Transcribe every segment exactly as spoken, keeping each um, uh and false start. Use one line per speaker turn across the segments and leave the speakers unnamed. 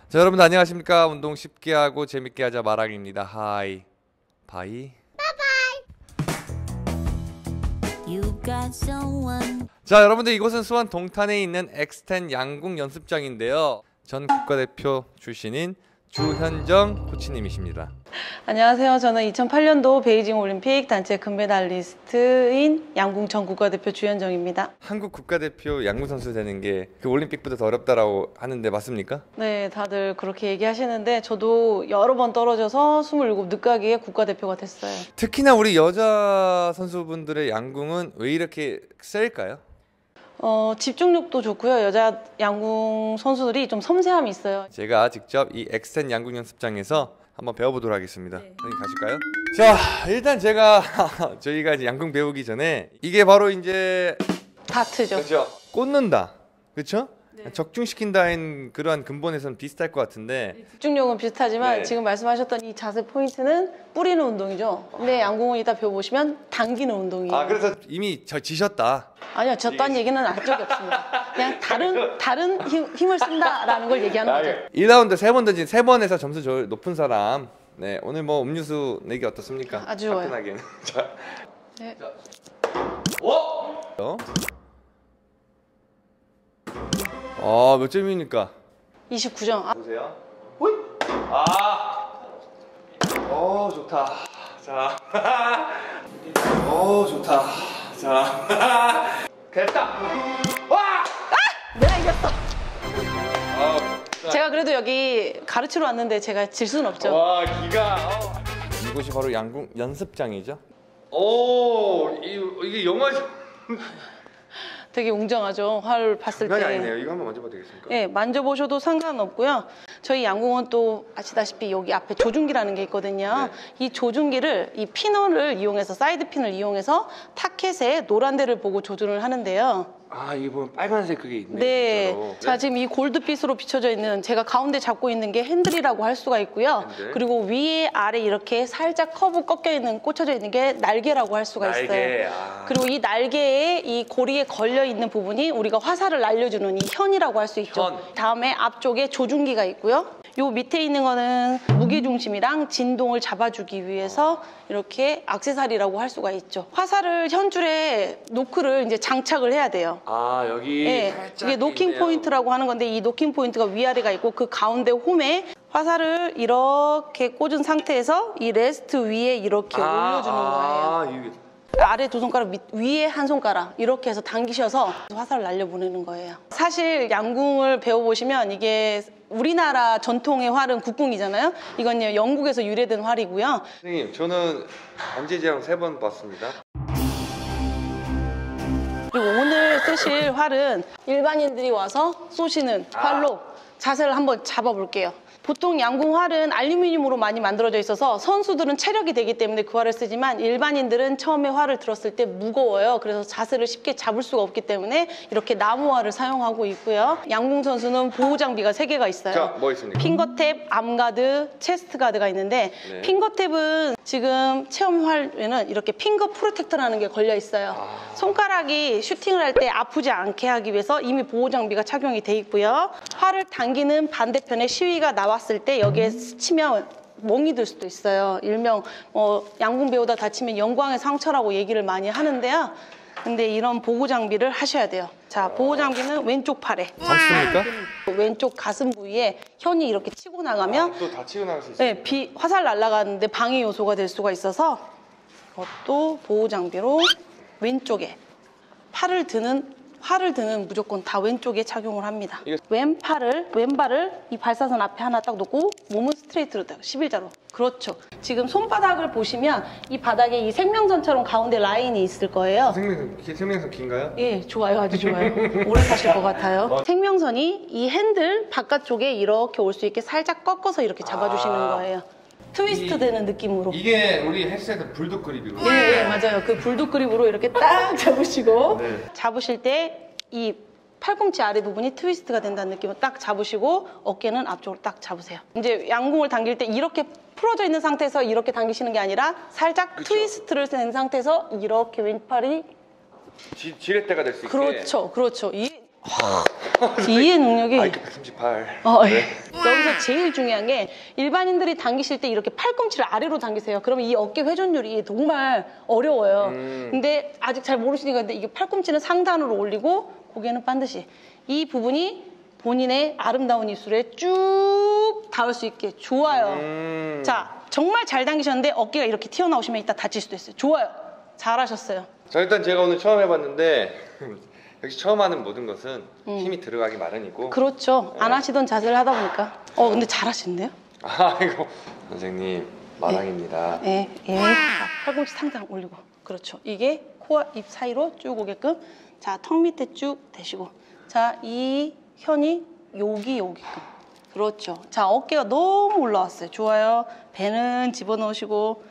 자, 여러분 안녕하십니까? 운동 쉽게 하고 재밌게 하자 마랑입니다. 하이 바이. 자, 여러분들 이곳은 수원 동탄에 있는 엑스텐 양궁 연습장인데요. 전 국가대표 출신인 주현정 코치님이십니다.
안녕하세요. 저는 이천팔 년도 베이징 올림픽 단체 금메달리스트인 양궁 전 국가대표 주현정입니다.
한국 국가대표 양궁 선수 되는 게 그 올림픽보다 더 어렵다라고 하는데 맞습니까?
네, 다들 그렇게 얘기하시는데 저도 여러 번 떨어져서 스물일곱 늦가기에 국가대표가 됐어요.
특히나 우리 여자 선수분들의 양궁은 왜 이렇게 셀까요?
어, 집중력도 좋고요. 여자 양궁 선수들이 좀 섬세함이 있어요.
제가 직접 이 엑스텐 양궁 연습장에서 한번 배워보도록 하겠습니다. 네. 여기 가실까요? 자, 일단 제가 저희가 이제 양궁 배우기 전에 이게 바로 이제
다트죠.
그렇죠. 꽂는다, 그렇죠?
네.
적중시킨다는 그러한 근본에서는 비슷할 것 같은데
집중력은 비슷하지만
네.
지금 말씀하셨던 이 자세 포인트는 뿌리는 운동이죠. 근데 양궁은 이따 배워보시면 당기는 운동이에요.
아, 그래서 이미 저 지셨다.
아니요, 졌다는 얘기는 한 적이 없습니다. 그냥 다른 다른 힘, 힘을 쓴다라는 걸 얘기하는 거죠.
일 라운드 세 번 던진 세 번에서 점수 제일 높은 사람. 네, 오늘 뭐 음료수 내기 어떻습니까?
아주 좋아요.
화끈하게. 자,
네.
자. 오! 어, 몇 점입니까?
이십구 점. 아,
보세요. 호이! 아, 오, 좋다. 자, 오, 좋다. 자, 됐다. 와!
내가 이겼어.
어,
제가 그래도 여기 가르치러 왔는데 제가 질 수는 없죠.
와, 기가. 어. 이곳이 바로 양궁 연습장이죠. 오, 이, 이게 영화
되게 웅장하죠. 활 봤을 때.
장난이 아니네요. 이거 한번 만져봐도 되겠습니까?
네, 만져보셔도 상관없고요. 저희 양궁은 또 아시다시피 여기 앞에 조준기라는 게 있거든요.
네.
이 조준기를 이 피너를 이용해서 사이드 핀을 이용해서 타켓에 노란 데를 보고 조준을 하는데요.
아, 이게 보면 빨간색 그게 있네.
네.
진짜로.
자, 지금 이 골드빛으로 비춰져 있는 제가 가운데 잡고 있는 게 핸들이라고 할 수가 있고요.
핸들.
그리고 위에 아래 이렇게 살짝 커브 꺾여 있는 꽂혀져 있는 게 날개라고 할 수가 있어요.
날개. 아.
그리고 이 날개에 이 고리에 걸려 있는 부분이 우리가 화살을 날려주는 이 현이라고 할 수 있죠.
현.
다음에 앞쪽에 조준기가 있고요. 요 밑에 있는 거는 무게 중심이랑 진동을 잡아주기 위해서 이렇게 액세서리라고 할 수가 있죠. 화살을 현줄에 노크를 이제 장착을 해야 돼요.
아, 여기
네,
살짝
이게 노킹
있네요.
포인트라고 하는 건데 이 노킹 포인트가 위아래가 있고 그 가운데 홈에 화살을 이렇게 꽂은 상태에서 이 레스트 위에 이렇게
아,
올려주는 거예요.
아, 이게.
아래 두 손가락, 밑, 위에 한 손가락 이렇게 해서 당기셔서 화살을 날려보내는 거예요. 사실 양궁을 배워보시면 이게 우리나라 전통의 활은 국궁이잖아요. 이건요 영국에서 유래된 활이고요.
선생님, 저는 반지제왕 세 번 봤습니다.
그리고 오늘 쓰실 활은 일반인들이 와서 쏘시는 활로 자세를 한번 잡아볼게요. 보통 양궁 활은 알루미늄으로 많이 만들어져 있어서 선수들은 체력이 되기 때문에 그 활을 쓰지만 일반인들은 처음에 활을 들었을 때 무거워요. 그래서 자세를 쉽게 잡을 수가 없기 때문에 이렇게 나무 활을 사용하고 있고요. 양궁 선수는 보호 장비가 세 개가 있어요.
자, 뭐 있습니까?
핑거탭, 암가드, 체스트 가드가 있는데
네.
핑거탭은 지금 체험 활에는 이렇게 핑거 프로텍터라는 게 걸려 있어요.
아.
손가락이 슈팅을 할 때 아프지 않게 하기 위해서 이미 보호 장비가 착용이 돼 있고요. 활을 당기는 반대편에 시위가 나왔을 때 여기에 스치면 멍이 들 수도 있어요. 일명 어, 양궁 배우다 다치면 영광의 상처라고 얘기를 많이 하는데요. 근데 이런 보호 장비를 하셔야 돼요. 자, 보호 장비는 왼쪽 팔에,
장습니까?
왼쪽 가슴 부위에 현이 이렇게 치고 나가면
또 다치고 나갈 수 있어요.
네, 비, 화살 날아가는데 방해 요소가 될 수가 있어서 이것도 보호 장비로 왼쪽에 팔을 드는 활을 드는 무조건 다 왼쪽에 착용을 합니다.
이거...
왼팔을 왼발을 이 발사선 앞에 하나 딱 놓고 몸은 스트레이트로 십일자로. 그렇죠. 지금 손바닥을 보시면 이 바닥에 이 생명선처럼 가운데 라인이 있을 거예요.
생명선, 생명선 긴가요?
예, 좋아요. 아주 좋아요. 오래 사실 것 같아요. 생명선이 이 핸들 바깥쪽에 이렇게 올 수 있게 살짝 꺾어서 이렇게 잡아주시는
아.
거예요. 트위스트
이,
되는 느낌으로.
이게 우리 헬스에서 불독 그립이고.
네, 네, 맞아요. 그 불독 그립으로 이렇게 딱 잡으시고
네.
잡으실 때 이 팔꿈치 아래 부분이 트위스트가 된다는 느낌으로 딱 잡으시고 어깨는 앞쪽으로 딱 잡으세요. 이제 양궁을 당길 때 이렇게 풀어져 있는 상태에서 이렇게 당기시는 게 아니라 살짝 그쵸. 트위스트를 낸 상태에서 이렇게 왼팔이
지, 지렛대가 될 수 있게.
그렇죠, 그렇죠. 이 이해 능력이
아이큐 백삼십팔.
어,
네.
여기서 제일 중요한 게 일반인들이 당기실 때 이렇게 팔꿈치를 아래로 당기세요. 그러면 이 어깨 회전율이 정말 어려워요.
음.
근데 아직 잘 모르시니까 근데 이게 팔꿈치는 상단으로 올리고 고개는 반드시 이 부분이 본인의 아름다운 입술에 쭉 닿을 수 있게 좋아요.
음.
자, 정말 잘 당기셨는데 어깨가 이렇게 튀어나오시면 이따 다칠 수도 있어요. 좋아요. 잘하셨어요.
자, 일단 제가 오늘 처음 해봤는데 역시 처음 하는 모든 것은
음.
힘이 들어가기 마련이고.
그렇죠. 안
네.
하시던 자세를 하다 보니까. 어, 근데 잘하시는데요?
아이고 선생님 마당입니다.
예, 예. 자, 팔꿈치 상단 올리고. 그렇죠. 이게 코와 입 사이로 쭉 오게끔. 자, 턱 밑에 쭉 대시고. 자, 이 현이 여기 오게끔. 그렇죠. 자, 어깨가 너무 올라왔어요. 좋아요. 배는 집어넣으시고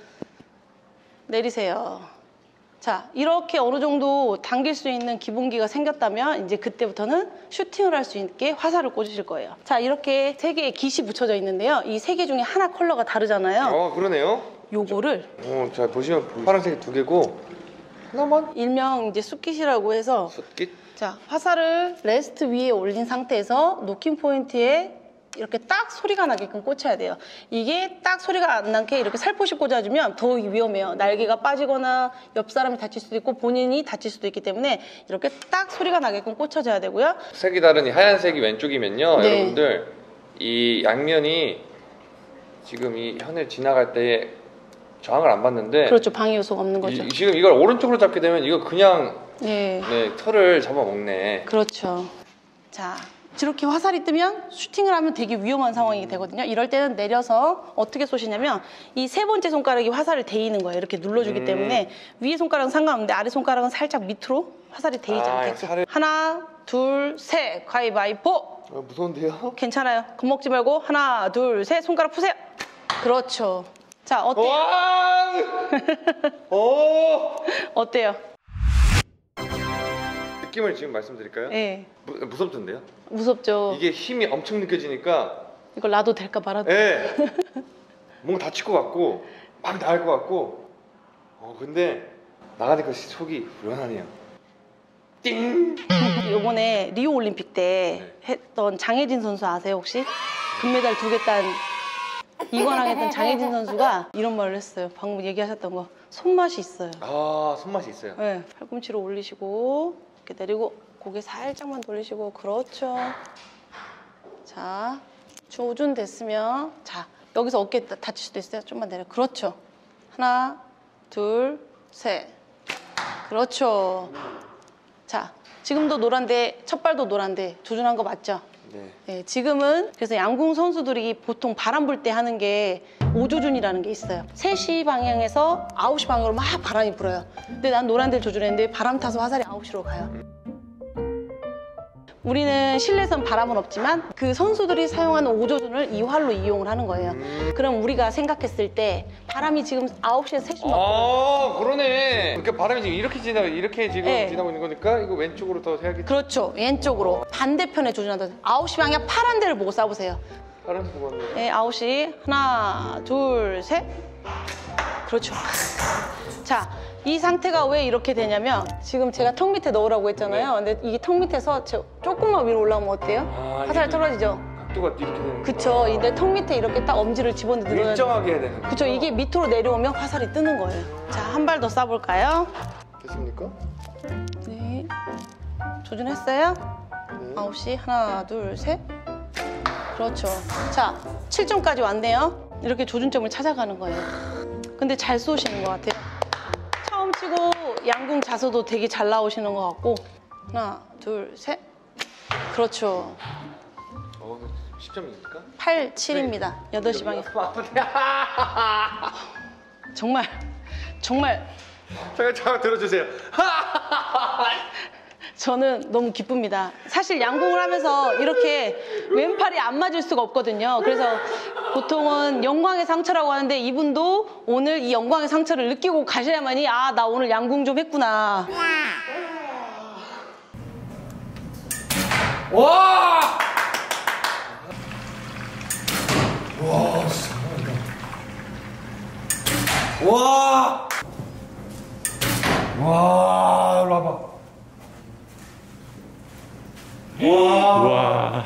내리세요. 자, 이렇게 어느 정도 당길 수 있는 기본기가 생겼다면 이제 그때부터는 슈팅을 할 수 있게 화살을 꽂으실 거예요. 자, 이렇게 세 개의 깃이 붙여져 있는데요. 이 세 개 중에 하나 컬러가 다르잖아요.
어, 그러네요.
요거를
어, 자 보시면 파란색이 두 개고 하나만
일명 이제 숫깃이라고 해서
숫깃.
자, 화살을 레스트 위에 올린 상태에서 노킹 포인트에 이렇게 딱 소리가 나게끔 꽂혀야 돼요. 이게 딱 소리가 안 나게 이렇게 살포시 꽂아주면 더 위험해요. 날개가 빠지거나 옆 사람이 다칠 수도 있고 본인이 다칠 수도 있기 때문에 이렇게 딱 소리가 나게끔 꽂혀줘야 되고요.
색이 다른 이 하얀색이 왼쪽이면요.
네.
여러분들 이 양면이 지금 이 현을 지나갈 때 저항을 안 받는데
그렇죠. 방해 요소가 없는 거죠.
이, 지금 이걸 오른쪽으로 잡게 되면 이거 그냥
예.
네, 털을 잡아먹네.
그렇죠. 자, 이렇게 화살이 뜨면 슈팅을 하면 되게 위험한 상황이 되거든요. 이럴 때는 내려서 어떻게 쏘시냐면 이 세 번째 손가락이 화살을 대이는 거예요. 이렇게 눌러주기
음.
때문에 위에 손가락은 상관없는데 아래 손가락은 살짝 밑으로 화살이 대이지
아,
않게끔.
살을-
하나, 둘, 셋. 가위바위보.
아, 무서운데요?
괜찮아요. 겁먹지 말고 하나, 둘, 셋. 손가락 푸세요. 그렇죠. 자, 어때요?
와! 오!
어때요?
느낌을 지금 말씀드릴까요?
예.
무, 무섭던데요?
무섭죠.
이게 힘이 엄청 느껴지니까
이걸 놔도 될까 말아도.
예. 뭔가 다칠 것 같고 막 나갈 것 같고 어 근데 나가니까 속이 불안하네요. 띵!
요번에 리오 올림픽 때 했던 장혜진 선수 아세요 혹시? 금메달 두 개 딴 이관왕했던 장혜진 선수가 이런 말을 했어요. 방금 얘기하셨던 거. 손맛이 있어요.
아 손맛이 있어요.
네, 팔꿈치로 올리시고 이렇게 내리고 고개 살짝만 돌리시고 그렇죠. 자, 조준 됐으면 자 여기서 어깨 다- 다칠 수도 있어요. 좀만 내려. 그렇죠. 하나, 둘, 셋. 그렇죠. 자, 지금도 노란데 첫 발도 노란데 조준한 거 맞죠?
네.
네, 지금은 그래서 양궁 선수들이 보통 바람 불 때 하는 게 오조준이라는 게 있어요. 세 시 방향에서 아홉 시 방향으로 막 바람이 불어요. 근데 난 노란데를 조준했는데 바람 타서 화살이 아홉 시로 가요. 우리는 실내선 바람은 없지만 그 선수들이 사용하는 오조준을 이 활로 이용을 하는 거예요.
음.
그럼 우리가 생각했을 때 바람이 지금 아홉 시에서 세 시 막
아 그러네. 그러니까 바람이 지금 이렇게 지나 이렇게 지금
네.
지나고 있는 거니까 이거 왼쪽으로 더 해야겠지.
그렇죠. 왼쪽으로 반대편에 조준한다. 아홉 시 방향 파란 데를 보고 쏴보세요.
파란색 보면
네, 아홉 시 하나, 둘, 셋. 그렇죠. 자, 이 상태가 왜 이렇게 되냐면 지금 제가 턱 밑에 넣으라고 했잖아요. 근데 이게 턱 밑에서 저- 조금만 위로 올라오면 어때요?
아,
화살
이게
떨어지죠?
각도가 이렇게 되는.
그쵸. 근데 턱 밑에 이렇게 딱 엄지를 집어넣어야 돼.
일정하게 해야 되는.
그쵸. 이게 밑으로 내려오면 화살이 뜨는 거예요. 자, 한 발 더 쏴볼까요?
됐습니까?
네. 조준했어요?
네.
아홉 시 하나, 둘, 셋. 그렇죠. 자, 칠 점까지 왔네요. 이렇게 조준점을 찾아가는 거예요. 근데 잘 쏘시는 것 같아요. 처음 치고 양궁 자세도 되게 잘 나오시는 것 같고. 하나, 둘, 셋. 그렇죠.
어, 십 점입니까?
팔, 칠입니다. 여덟 시 방에. 정말, 정말
잠깐 잠깐 들어주세요.
저는 너무 기쁩니다. 사실 양궁을 하면서 이렇게 왼팔이 안 맞을 수가 없거든요. 그래서 보통은 영광의 상처라고 하는데 이분도 오늘 이 영광의 상처를 느끼고 가셔야만이 아, 나 오늘 양궁 좀 했구나.
와! 와, 진짜. 와! 와, 일로 와봐.
와.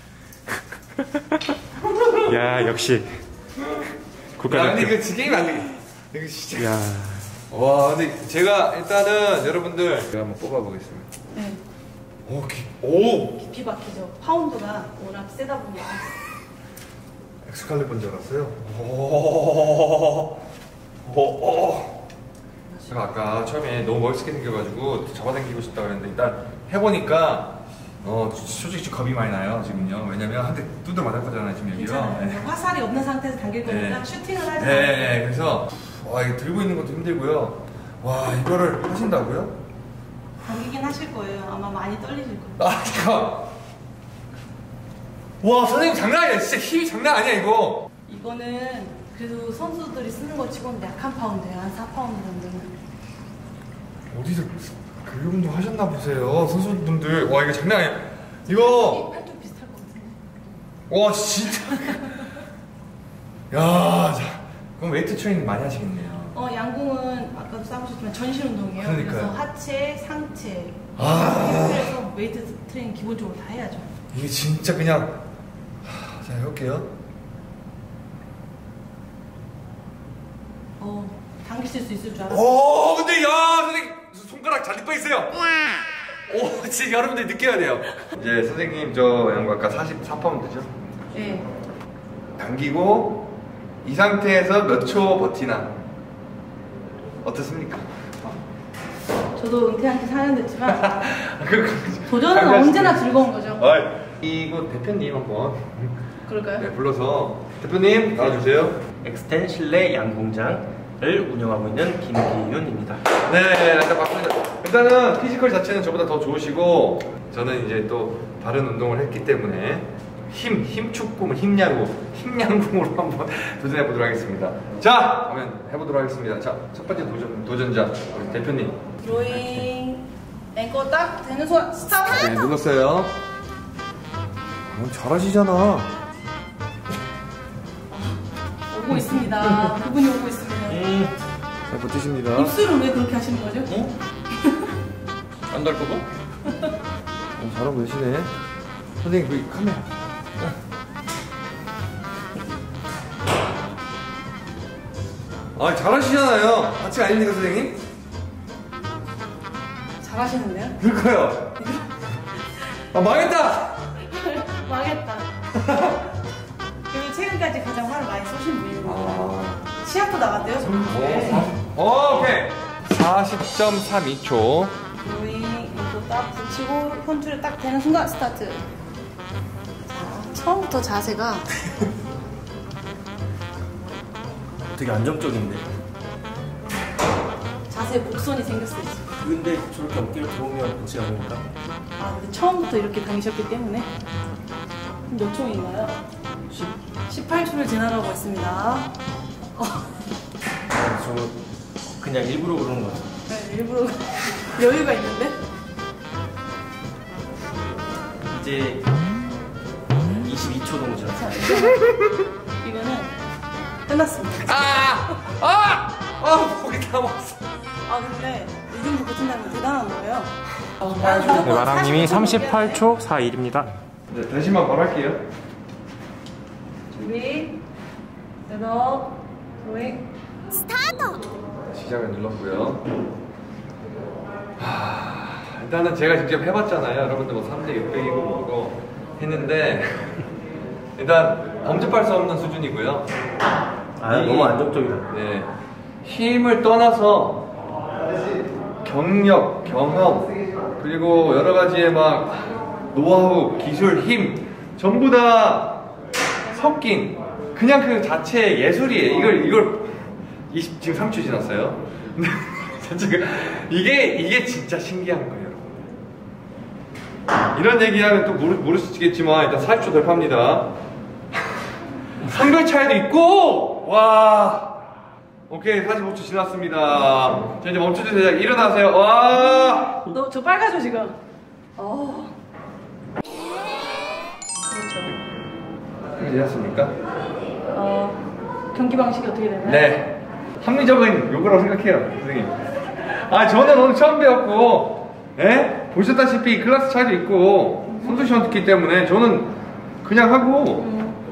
야, 역시 국가대표.
야, 근데 이거 게임 안 돼. 이거 진짜.
야.
와, 근데 제가 일단은 여러분들 제가 한번 뽑아보겠습니다.
네.
오, 기, 오.
깊이 박히죠. 파운드가 워낙 세다 보니까.
엑스칼리버인 줄 알았어요. 오. 오. 오. 제가 아까 처음에 너무 멋있게 생겨가지고 잡아당기고 싶다 그랬는데 일단 해보니까 어 솔직히 좀 겁이 많이 나요 지금요. 왜냐면 한 대 두들 맞을 거잖아요 지금 여기요.
괜찮아요.
네.
화살이 없는 상태에서 당길 거니까
네.
슈팅을 하지
네,
않아요.
네, 그래서 와 이거 들고 있는 것도 힘들고요. 와 이거를 하신다고요?
당기긴 하실 거예요. 아마 많이 떨리실 거예요.
아 잠깐. 와 선생님 장난 아니야. 진짜 힘이 장난 아니야 이거.
이거는 그래도 선수들이 쓰는 것 치고는 약한 파운드예요. 한 사 파운드 정도는.
어디서 그 운동 하셨나 보세요 선수분들. 와 이거 장난 아니야. 이거.
팔뚝 비슷할 것 같은데.
와 진짜. 야, 자, 그럼 웨이트 트레이닝 많이 하시겠네요.
어, 양궁은 아까도 싸우셨지만 전신 운동이에요.
그러니까요.
그래서 하체, 상체.
아.
그래서 웨이트 트레이닝 기본적으로 다 해야죠.
이게 진짜 그냥. 하, 자 해볼게요.
어, 당기실 수 있을 줄 알았어요.
오, 근데 야, 선생님 손가락 잘 뻗어 있어요. 오, 진짜 여러분들 느껴야 돼요. 이제 선생님 저 양구 아까 사십사 파운드죠?
네.
당기고 이 상태에서 몇 초 버티나 어떻습니까?
저도 은퇴한 지 사 년 됐지만
그,
도전은 언제나 즐거운 거죠.
어이, 이거 대표님 한번
그럴까요?
네, 불러서 대표님 나와주세요.
엑스텐 실내 양궁장을 운영하고 있는 김기윤입니다.
네, 일단 맞습니다. 일단은 피지컬 자체는 저보다 더 좋으시고 저는 이제 또 다른 운동을 했기 때문에 힘, 힘축구, 힘야구, 힘양궁으로 한번 도전해 보도록 하겠습니다. 자, 그러면 해보도록 하겠습니다. 자, 첫 번째 도전, 도전자 우리 대표님.
드로잉 앵커 딱 되는 순간 스타트!
네, 눌렀어요. 어, 잘하시잖아.
오고 있습니다. 그분이 오고 있습니다.
음,
잘 버티십니다.
입술은 왜 그렇게 하시는 거죠?
응? 안달 거고?
어, 잘하고 계시네. 선생님, 그 카메라. 아, 잘하시잖아요. 같이 아닙니까, 선생님?
잘하시는데요?
그럴까요? 아, 망했다!
망했다. 그리고 최근까지 가장 화를 많이 쏘신 분입니다.
아.
시합도 나갔대요, 저번주에.
오, 오케이. 사십 점 삼이 초.
드로잉 앵커 딱 붙이고 혼줄에 딱 되는 순간 스타트. 자, 처음부터 자세가
되게 안정적인데.
자세 곡선이 생겼어요. 지금.
근데 저렇게 어깨를 들어오면 좋지 않을까?
아, 근데 처음부터 이렇게 당기셨기 때문에 몇 초인가요? 십팔 초를 지나가고 있습니다. 어,
아, 저거 그냥 일부러 그러는 거 같아.
네, 일부러 여유가 있는데?
이제 이십이 초 동작.
자, 이거는, 이거는 끝났습니다.
아! 아! 아, 목이 남았어.
아, 근데 이 정도 버틴다는 건 대단한 거예요.
네, 마랑님이 삼십팔 초 사십일입니다.
네, 다시만 말할게요.
준비, 셋업, 드로잉.
시작을 눌렀고요. 하, 일단은 제가 직접 해봤잖아요. 여러분들 뭐 삼 대 육백이고 뭐고 했는데 일단 범접할 수 없는 수준이고요.
아,
이-
너무 안정적이다.
네, 힘을 떠나서 경력, 경험 그리고 여러 가지의 막 노하우, 기술, 힘 전부 다 섞인 그냥 그 자체의 예술이에요. 이걸 이걸 이십, 지금 삼 초 지났어요. 근데 자체가 이게 이게 진짜 신기한 거예요, 여러분. 이런 얘기하면 또 모르 모르시겠지만 일단 사십 초 돌파합니다. 성별 차이도 있고 와. 오케이, 사십오 초 지났습니다. 자, 이제 멈춰주세요. 일어나세요. 와!
너, 저 빨가죠, 지금? 어. 그렇죠.
이해하십니까?
어, 경기 방식이 어떻게 되나요?
네. 합리적인 요구라고 생각해요, 선생님. 아, 저는 오늘 처음 배웠고, 예? 보셨다시피 클래스 차이도 있고, 선수 해주셨기 때문에 저는 그냥 하고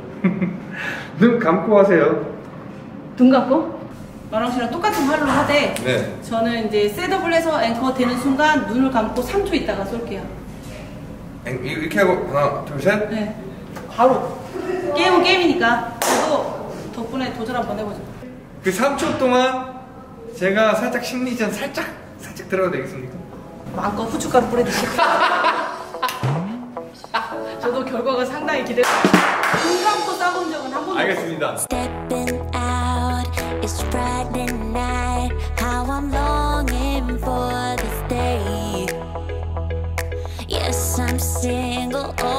눈 감고 하세요.
눈 감고? 마랑 씨랑 똑같은 활로 하되
네.
저는 이제 셋업을 해서 앵커 되는 순간 눈을 감고 삼 초 있다가 쏠게요.
앵- 이렇게 하고 하나 둘 셋.
네. 바로. 게임은 게임이니까 저도 덕분에 도전 한번 해보죠.
그 삼 초 동안 제가 살짝 심리전 살짝 살짝 들어도 되겠습니까?
마음껏 후춧가루 뿌려드시고 저도 결과가 상당히 기대돼요. 눈 감고 싸본 적은 한 번도
알겠습니다.
Stepping out, it's Friday night. How I'm longing for this day. Yes, I'm single.